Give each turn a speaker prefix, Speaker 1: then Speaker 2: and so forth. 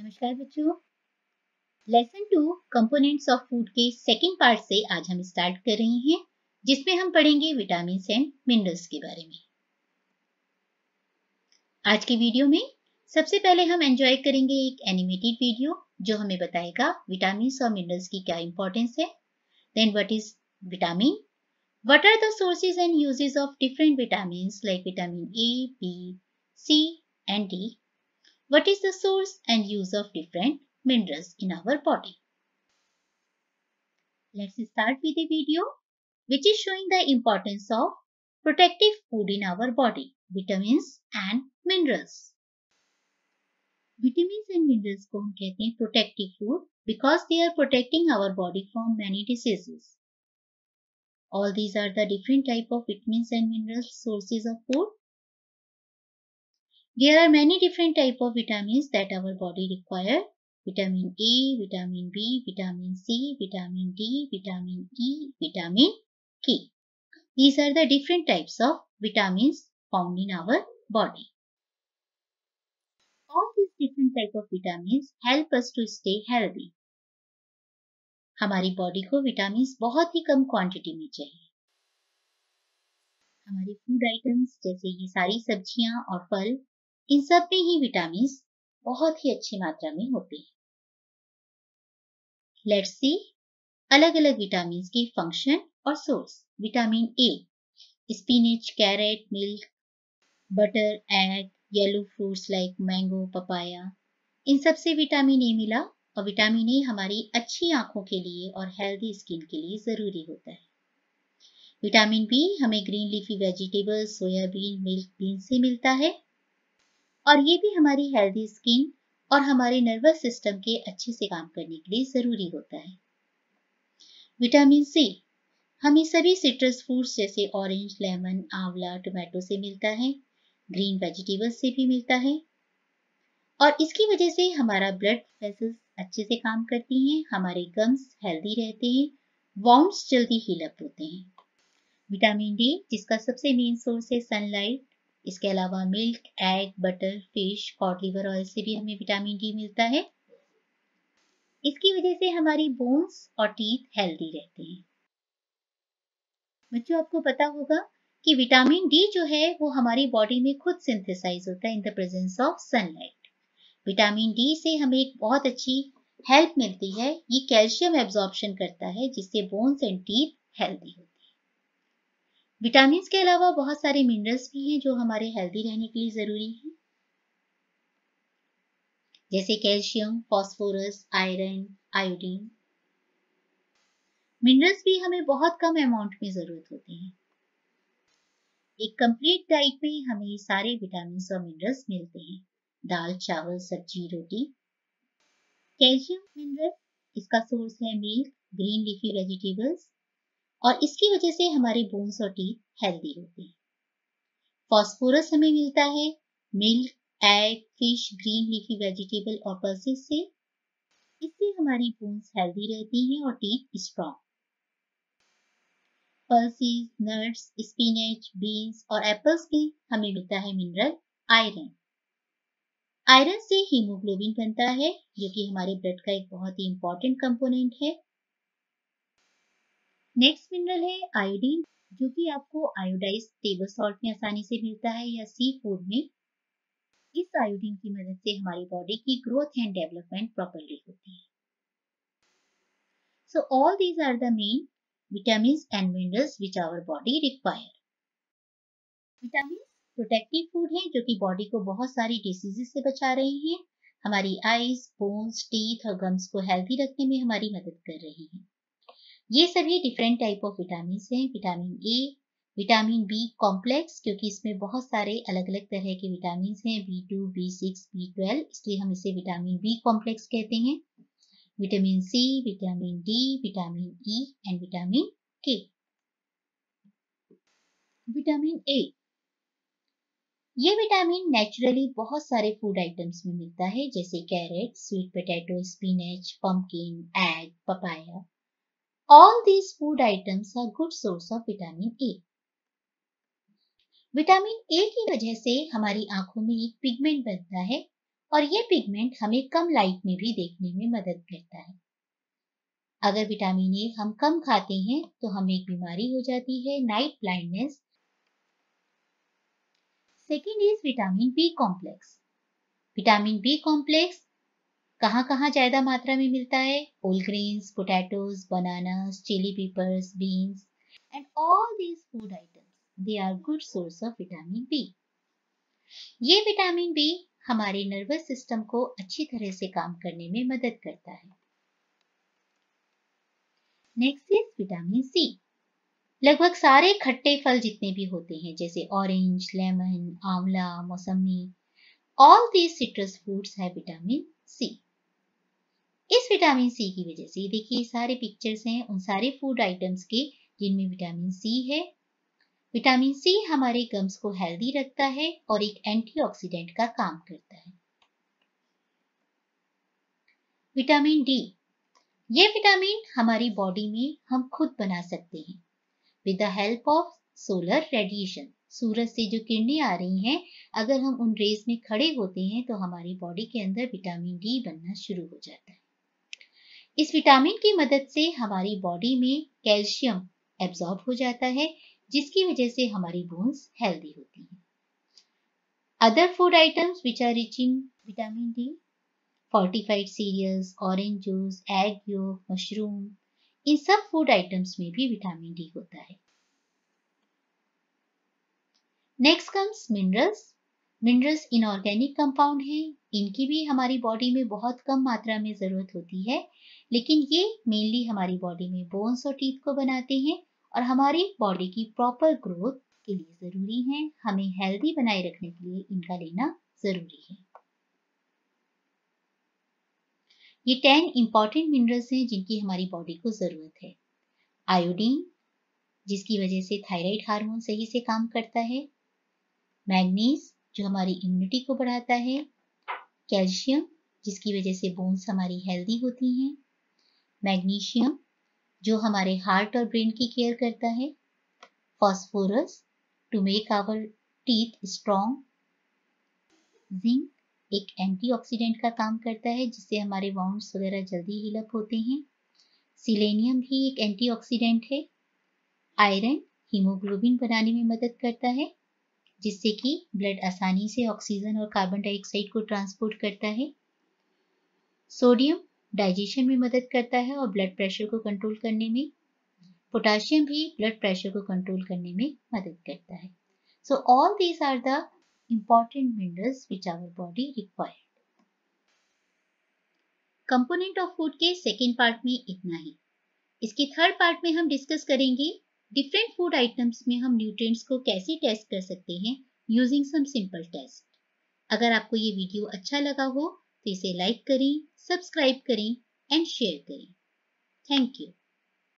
Speaker 1: नमस्कार बच्चों। Lesson 2 components of food के सेकंड पार्ट से आज हम स्टार्ट कर रहे हैं, जिसमें हम पढ़ेंगे विटामिन एंड मिनरल्स के बारे में। आज के वीडियो में सबसे पहले हम एंजॉय करेंगे एक एनिमेटेड वीडियो जो हमें बताएगा विटामिन और मिनरल्स की क्या इंपॉर्टेंस है। Then what is vitamin, what are the sources and uses of different vitamins like vitamin A, B, C and D. What is the source and use of different minerals in our body? Let's start with a video which is showing the importance of protective food in our body, vitamins and minerals. Vitamins and minerals को हम कहते हैं protective food because they are protecting our body from many diseases. All these are the different type of vitamins and minerals sources of food. There are many different type of vitamins that our body require. Vitamin A, vitamin B, vitamin C, vitamin D, vitamin E, vitamin K. These are the different types of vitamins found in our body. All these different type of vitamins help us to stay healthy. हमारी body को vitamins बहुत ही कम quantity में चाहिए। हमारे food items जैसे ये सारी सब्जियां और फल, इन सब में ही विटामिन्स बहुत ही अच्छी मात्रा में होते हैं। लेट्स सी अलग अलग विटामिन्स के फंक्शन और source. Vitamin A, spinach, carrot, milk, butter, egg, yellow fruits like mango, papaya, इन सब से विटामिन ए मिला। और विटामिन ए हमारी अच्छी आंखों के लिए और हेल्दी स्किन के लिए जरूरी होता है। विटामिन बी हमें green leafy vegetables, soybean, milk, bean से मिलता है और ये भी हमारी हेल्दी स्किन और हमारे नर्वस सिस्टम के अच्छे से काम करने के लिए जरूरी होता है। विटामिन सी हमें सभी सिट्रस फ्रूट्स जैसे ऑरेंज, लेमन, आंवला, टोमेटो से मिलता है, ग्रीन वेजिटेबल्स से भी मिलता है और इसकी वजह से हमारा ब्लड वेसल्स अच्छे से काम करती हैं, हमारे गम्स हेल्दी रहते हैं, वाउंड्स जल्दी हील अप होते हैं। विटामिन डी जिसका सबसे मेन सोर्स है सनलाइट, इसके अलावा milk, egg, butter, fish, cod liver oil से भी हमें विटामिन डी मिलता है। इसकी वजह से हमारी बोन्स और टीथ हेल्दी रहते हैं। बच्चों आपको पता होगा कि विटामिन डी जो है वो हमारी बॉडी में खुद सिंथेसाइज होता है in the presence of sunlight. Vitamin D से हमें एक बहुत अच्छी हेल्प मिलती है, ये कैल्शियम एब्जॉर्प्शन करता है जिससे बोन्स एंड टीथ हेल्दी होते हैं। विटामिन के अलावा बहुत सारे मिनरल्स भी हैं जो हमारे हेल्दी रहने के लिए जरूरी हैं, जैसे calcium, phosphorus, iron, iodine. Minerals भी हमें बहुत कम अमाउंट में जरूरत होते हैं। एक कंप्लीट डाइट में हमें सारे विटामिन और मिनरल्स मिलते हैं, दाल, चावल, सब्जी, रोटी। कैल्शियम मिनरल इसका सोर्स है मिल्क, ग्रीन लीफी वेजिटेबल्स और इसकी वजह से हमारे बोन्स और टीथ हेल्दी होते हैं। फास्फोरस हमें मिलता है milk, egg, fish, green leafy vegetable और पल्सेस से, इससे हमारी बोन्स हेल्दी रहती हैं और teeth strong. Pulses, nuts, spinach, beans और एप्पल्स में हमें मिलता है मिनरल आयरन। आयरन से हीमोग्लोबिन बनता है जो कि हमारे ब्लड का एक बहुत ही इंपॉर्टेंट कंपोनेंट है। नेक्स्ट मिनरल है आयोडीन, जो कि आपको आयोडाइज्ड टेबल सॉल्ट में आसानी से मिलता है या सी फूड में। इस आयोडीन की मदद से हमारी बॉडी की ग्रोथ एंड डेवलपमेंट प्रॉपर्ली होती है। So all these are the main vitamins and minerals which our body require. Vitamins protective food हैं जो कि बॉडी को बहुत सारी डिसीजेस से बचा रहे हैं, हमारी आईज, बोन्स, टीथ और गम्स को हेल्दी रखने में हमारी मदद कर रहे हैं। ये सभी डिफरेंट टाइप ऑफ विटामिन हैं। Vitamin A, vitamin B complex, क्योंकि इसमें बहुत सारे अलग अलग तरह के विटामिन हैं, B2, B6, B12, इसलिए हम इसे विटामिन बी कॉम्प्लेक्स कहते हैं। Vitamin C, vitamin D, vitamin E and vitamin K. Vitamin A, ये विटामिन नेचुरली बहुत सारे फूड आइटम्स में मिलता है, जैसे carrot, sweet potato, spinach, pumpkin, egg, papaya. All these food items are good source of vitamin A. Vitamin A की वजह से हमारी आंखों में एक पिगमेंट बनता है और ये पिगमेंट हमें कम लाइट में भी देखने में मदद करता है। अगर विटामिन ए हम कम खाते हैं तो हमें एक बीमारी हो जाती है, night blindness. Second is vitamin B complex. Vitamin B complex कहाँ कहाँ ज्यादा मात्रा में मिलता है? Whole grains, potatoes, bananas, chilli peppers, beans and all these food items they are good source of vitamin B. ये विटामिन बी हमारे nervous system को अच्छी तरह से काम करने में मदद करता है। Next is vitamin C. लगभग सारे खट्टे फल जितने भी होते हैं जैसे ऑरेंज, लेमन, आंवला, मौसमी, ऑल दीज सिट्रस फ्रूट्स है विटामिन सी। इस विटामिन सी की वजह से देखिए सारे पिक्चर्स हैं उन सारे फूड आइटम्स के जिनमें विटामिन सी है। विटामिन सी हमारे गम्स को हेल्दी रखता है और एक एंटीऑक्सीडेंट का काम करता है। विटामिन डी, ये विटामिन हमारी बॉडी में हम खुद बना सकते हैं with the help of solar radiation. सूरज से जो किरणें आ रही हैं, अगर हम उन रेज में खड़े होते हैं तो हमारी बॉडी के अंदर विटामिन डी बनना शुरू हो जाता है। इस विटामिन की मदद से हमारी बॉडी में कैल्शियम एब्जॉर्ब हो जाता है जिसकी वजह से हमारी बोन्स हेल्दी होती हैं। Other food items which are rich in vitamin D, fortified cereals, orange juice, egg yolk, mushroom, इन सब फूड आइटम्स में भी विटामिन डी होता है। Next comes minerals. Minerals inorganic compound हैं, इनकी भी हमारी बॉडी में बहुत कम मात्रा में जरूरत होती है, लेकिन ये मेनली हमारी बॉडी में बोन्स और टीथ को बनाते हैं और हमारी बॉडी की प्रॉपर ग्रोथ के लिए जरूरी हैं। हमें हेल्दी बनाए रखने के लिए इनका लेना जरूरी है। ये 10 इंपॉर्टेंट मिनरल्स हैं जिनकी हमारी बॉडी को जरूरत है। आयोडीन, जिसकी वजह से थायराइड हार्मोन सही से काम करता है। मैग्नीज, जो हमारी इम्यूनिटी को बढ़ाता है। कैल्शियम, जिसकी वजह से बोन्स हमारी हेल्दी होती हैं। मैग्नीशियम, जो हमारे हार्ट और ब्रेन की केयर करता है। Phosphorus, to make our teeth strong. Zinc, एक एंटीऑक्सीडेंट का काम करता है जिससे हमारे वाउंड्स वगैरह जल्दी हील अप होते हैं। सिलेनियम भी एक एंटीऑक्सीडेंट है। आयरन हीमोग्लोबिन बनाने में मदद करता है जिससे कि ब्लड आसानी से ऑक्सीजन और कार्बन डाइऑक्साइड को ट्रांसपोर्ट करता है। सोडियम डाइजेशन में मदद करता है और ब्लड प्रेशर को कंट्रोल करने में। पोटाशियम भी ब्लड प्रेशर को कंट्रोल करने में मदद करता है। So all these are the important minerals which our body required. Component of food के सेकेंड पार्ट में इतना ही। इसके थर्ड पार्ट में हम डिस्कस करेंगे डिफरेंट फूड आइटम्स में हम न्यूट्रिएंट्स को कैसे टेस्ट कर सकते हैं यूजिंग सम सिंपल टेस्ट। अगर आपको ये वीडियो अच्छा लगा हो तो इसे लाइक करें, सब्सक्राइब करें एंड शेयर करें। Thank you.